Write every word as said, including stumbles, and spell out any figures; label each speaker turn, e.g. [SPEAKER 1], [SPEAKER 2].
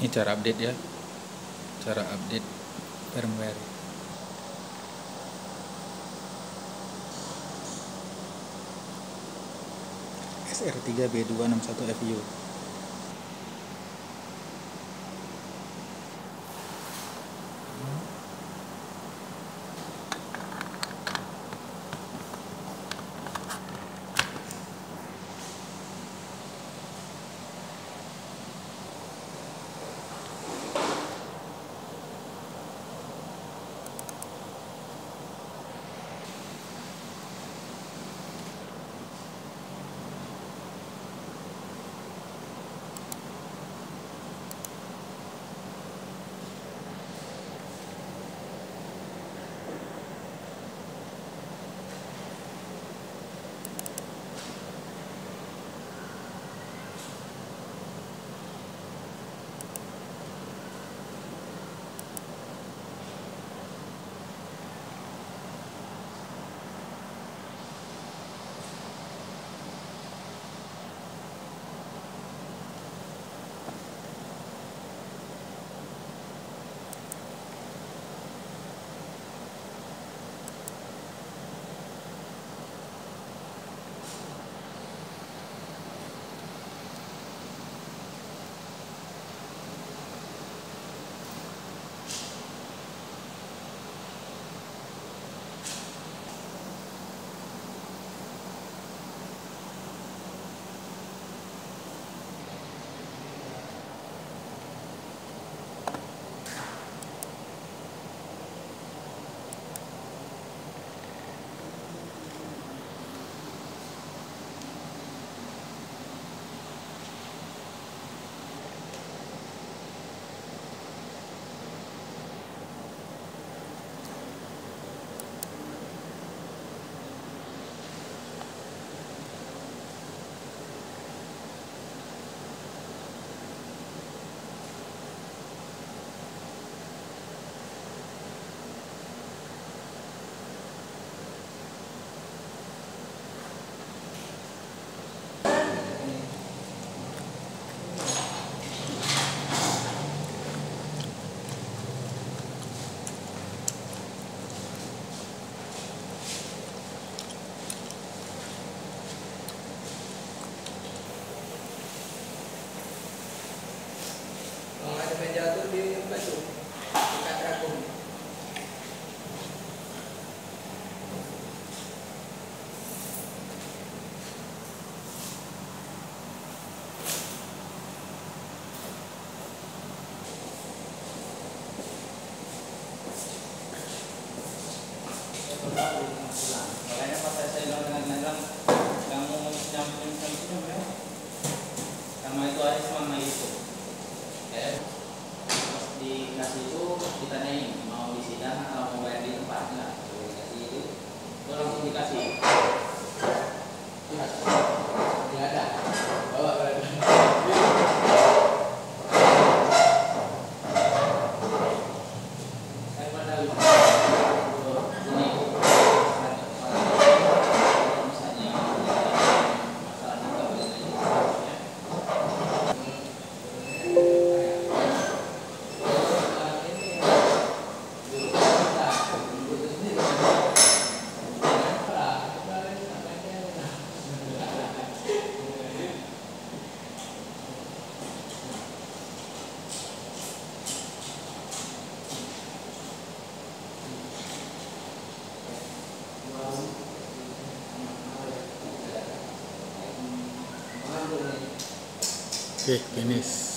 [SPEAKER 1] Ini cara update ya, cara update firmware. S R tiga B dua enam satu F U.
[SPEAKER 2] Jatuh di batu dekat rakun. Makanya pas saya bilang dengan bilang kamu nyamping sampai sama itu ada selama itu. Eh. Dikasih itu ditanyain mau di sidang atau mau bayar di tempat enggak, dikasih itu itu langsung dikasih nggak ada bawa berapa saya pada ini misalnya masalah kita boleh
[SPEAKER 1] Oke, finish.